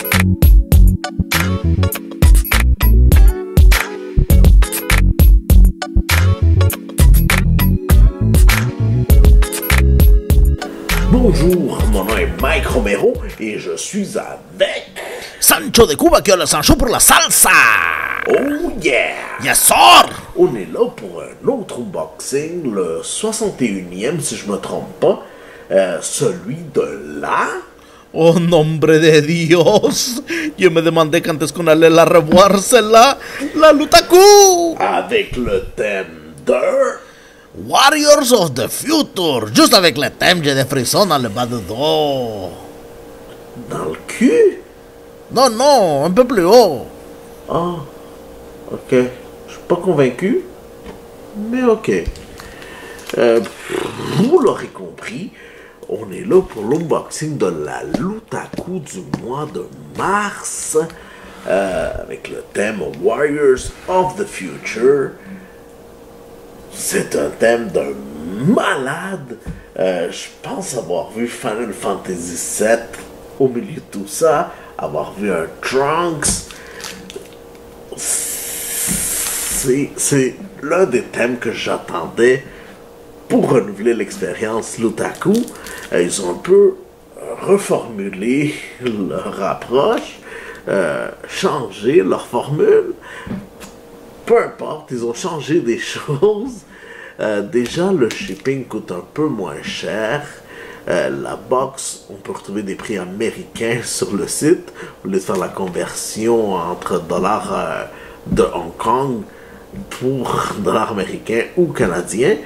Bonjour, mon nom est Mike Romero et je suis avec Sancho de Cuba qui a le Sancho pour la salsa. Oh yeah! Yes sir! On est là pour un autre unboxing, le 61e si je me trompe pas, celui de la... Oh nombre de Dios, yo me demandé que antes qu'on allait la revoir celle-là, la Lutaku! Avec le thème de... Warriors of the Future, juste avec le thème, j'ai des frissons dans le bas de dos. Dans le cul? Non, non, un peu plus haut. Ah, ok. Je suis pas convaincu, mais ok. Vous l'aurez compris, on est là pour l'unboxing de la Lutaku du mois de mars, avec le thème Warriors of the Future. C'est un thème d'un malade. Je pense avoir vu Final Fantasy VII au milieu de tout ça, avoir vu un Trunks. C'est l'un des thèmes que j'attendais pour renouveler l'expérience Lutaku. Ils ont un peu reformulé leur approche, changé leur formule. Peu importe, ils ont changé des choses. Déjà, le shipping coûte un peu moins cher. La box, on peut retrouver des prix américains sur le site, au lieu de faire la conversion entre dollars de Hong Kong pour dollars américains ou canadiens.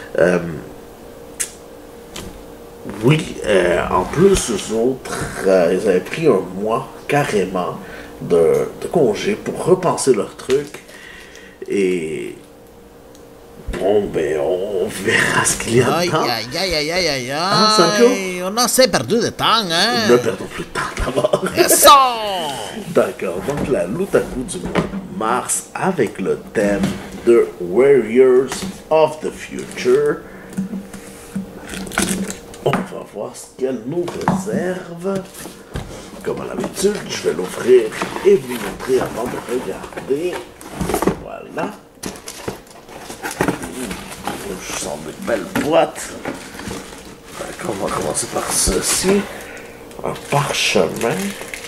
En plus, eux autres, ils avaient pris un mois carrément de congé pour repenser leur truc. Et bon, ben, on verra ce qu'il y a dedans. Aïe. Ah, Sancho? On a assez perdu de temps, hein? Ne perdons plus de temps d'abord. Eso! D'accord, donc la Lutaku du mois de mars avec le thème de Warriors of the Future. On va voir ce qu'elle nous réserve. Comme à l'habitude, je vais l'ouvrir et vous montrer avant de regarder. Voilà. Je sens des belles boîtes. D'accord, on va commencer par ceci. Un parchemin.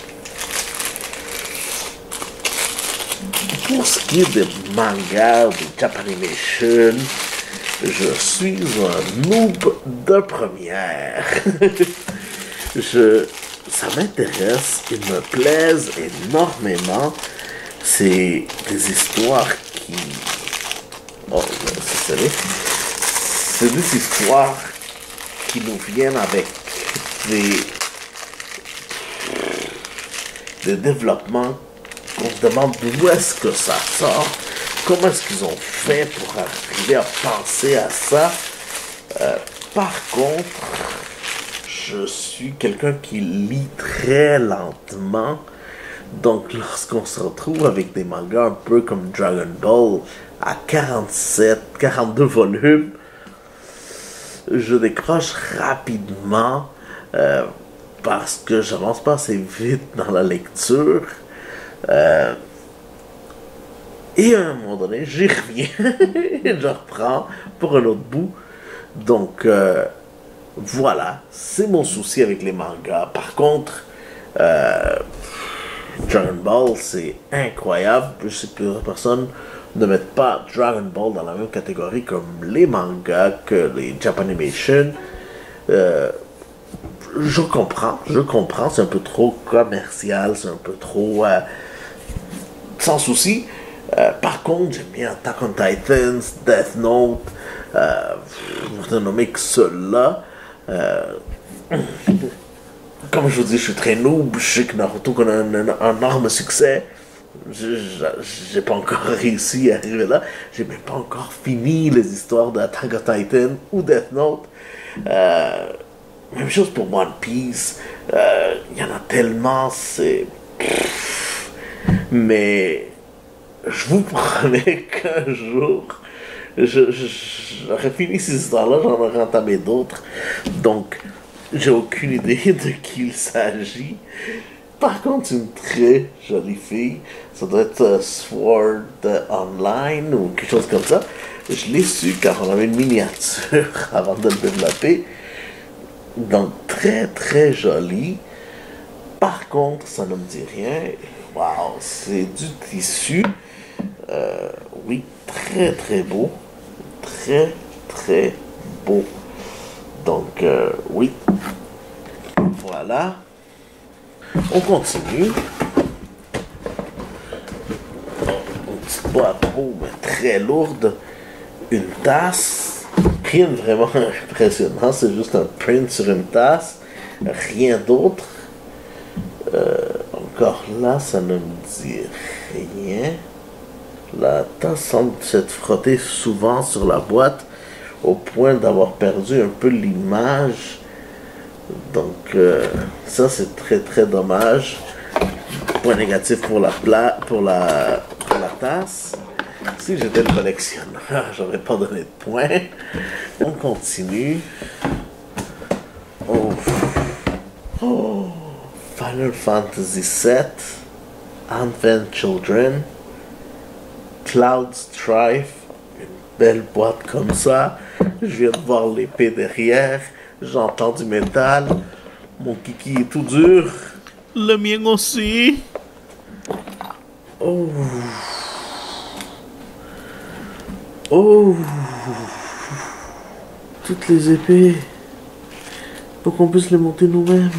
Pour ce qui est des mangas, des Japanimation, je suis un noob de première. Ça m'intéresse, ils me plaisent énormément. C'est des histoires qui... Oh, c'est des histoires qui nous viennent avec des développements qu'on se demande d'où est-ce que ça sort, comment est-ce qu'ils ont fait pour arriver à penser à ça. Par contre, je suis quelqu'un qui lit très lentement. Donc, lorsqu'on se retrouve avec des mangas un peu comme Dragon Ball à 42 volumes, je décroche rapidement parce que j'avance pas assez vite dans la lecture. Et à un moment donné, j'y reviens et je reprends pour un autre bout. Donc, voilà, c'est mon souci avec les mangas. Par contre, Dragon Ball, c'est incroyable. Je sais que plusieurs personnes ne mettent pas Dragon Ball dans la même catégorie comme les mangas que les Japanimation. Je comprends, c'est un peu trop commercial, c'est un peu trop sans souci. Par contre, j'aime bien Attack on Titans, Death Note, pour ne nommer que ceux-là. Comme je vous dis, je suis très noob, je sais que Naruto connaît un énorme succès. J'ai pas encore réussi à arriver là. J'ai même pas encore fini les histoires d'Attack on Titan ou Death Note. Même chose pour One Piece. Il y en a tellement, c'est... Mais je vous promets qu'un jour, j'aurais fini ces histoires-là, j'en aurais entamé d'autres. Donc, j'ai aucune idée de qui il s'agit. Par contre, une très jolie fille. Ça doit être Sword Online ou quelque chose comme ça. Je l'ai su car on avait une miniature avant de le développer. Donc, très très jolie. Par contre, ça ne me dit rien. Waouh, c'est du tissu. Oui, très très beau. Très très beau. Donc, oui. Voilà. On continue. Une petite boîte mais très lourde. Une tasse. Rien de vraiment impressionnant. C'est juste un print sur une tasse. Rien d'autre. Encore là, ça ne me dit rien. La tasse semble s'être frottée souvent sur la boîte au point d'avoir perdu un peu l'image. Donc, ça c'est très très dommage. Point négatif pour pour la tasse. Si j'étais le collectionneur, j'aurais pas donné de points. On continue. Oh. Oh. Final Fantasy VII, Advent Children, Cloud Strife, une belle boîte comme ça. Je viens de voir l'épée derrière, j'entends du métal, mon kiki est tout dur. Le mien aussi. Oh. Oh. Toutes les épées, pour qu'on puisse les monter nous-mêmes.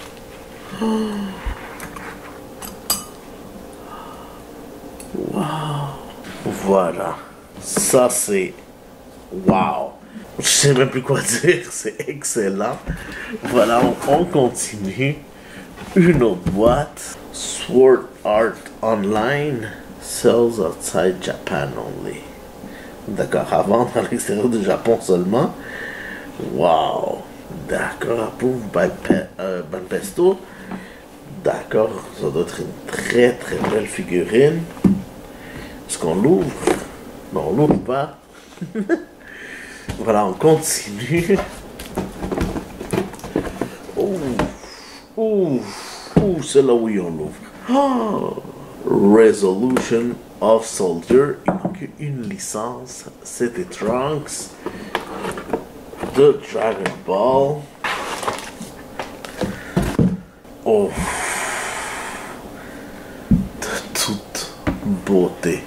Wow. Voilà. Ça c'est wow. Je sais même plus quoi dire. C'est excellent. Voilà, on continue. Une autre boîte. Sword Art Online. Sells outside Japan only. D'accord, à vendre à l'extérieur du Japon seulement. Wow. D'accord, approuve by Banpesto. D'accord, ça doit être une très très belle figurine. Est-ce qu'on l'ouvre? Non, on l'ouvre pas. Voilà, on continue. Oh, oh, oh, c'est là où on l'ouvre. Oh, Resolution of Soldier. Il manque une licence. C'était Trunks de Dragon Ball. Oh, de toute beauté.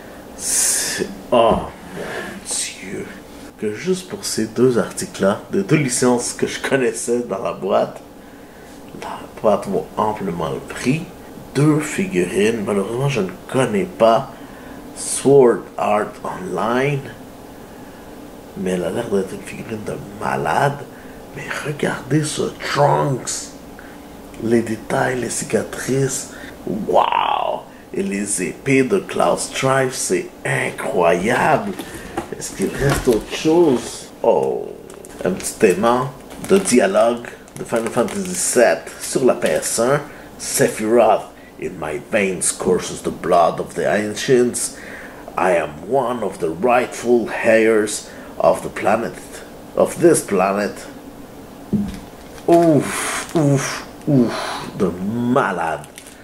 Oh mon Dieu. Que juste pour ces deux articles-là, de deux licences que je connaissais dans la boîte vaut amplement le prix. Deux figurines, malheureusement je ne connais pas Sword Art Online, mais elle a l'air d'être une figurine de malade. Mais regardez ce Trunks. Les détails, les cicatrices, wow! Et les épées de Cloud Strife, c'est incroyable! Est-ce qu'il reste autre chose? Oh! Un petit aimant de dialogue de Final Fantasy VII sur la PS1. Sephiroth, in my veins courses the blood of the ancients. I am one of the rightful heirs of the planet, of this planet. Ouf! Ouf! Ouf, de malade.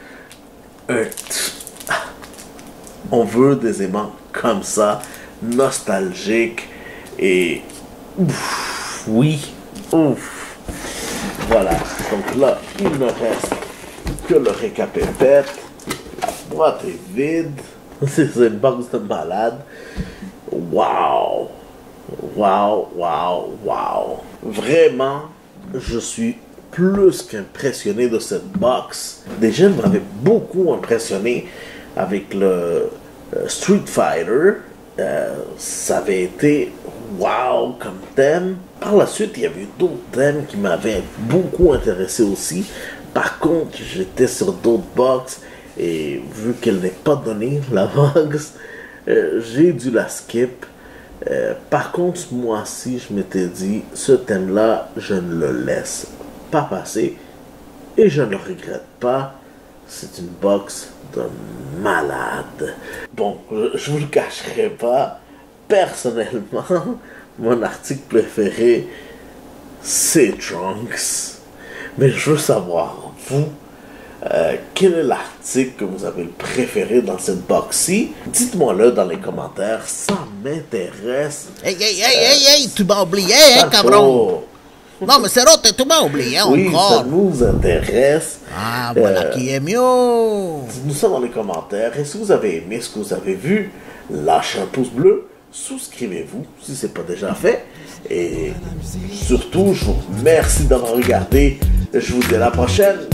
On veut des aimants comme ça, nostalgiques et ouf, oui, ouf. Voilà, donc là, il ne reste que le récapépète. La boîte est vide. C'est une box de malade. Waouh, waouh, waouh, waouh. Vraiment, je suis plus qu'impressionné de cette box. Déjà, elle m'avait beaucoup impressionné avec le Street Fighter. Ça avait été wow comme thème. Par la suite, il y avait d'autres thèmes qui m'avaient beaucoup intéressé aussi. Par contre, j'étais sur d'autres box et vu qu'elle n'est pas donnée, la box, j'ai dû la skip. Par contre, ce mois-ci, je m'étais dit, ce thème-là, je ne le laisse pas passer et je ne le regrette pas. C'est une box de malade. Bon, je vous le cacherai pas, personnellement, mon article préféré, c'est Trunks. Mais je veux savoir, vous, Quel est l'article que vous avez préféré dans cette box-ci? Dites-moi-le dans les commentaires, ça m'intéresse. Hey, tu m'as oublié, hein, cabron? Non, mais c'est l'autre, tu m'as oublié oui, encore. Ça nous intéresse. Ah, voilà qui est mieux. Dites-nous ça dans les commentaires. Et si vous avez aimé ce que vous avez vu, lâchez un pouce bleu, souscrivez-vous si ce n'est pas déjà fait. Et surtout, je vous remercie d'avoir regardé. Je vous dis à la prochaine.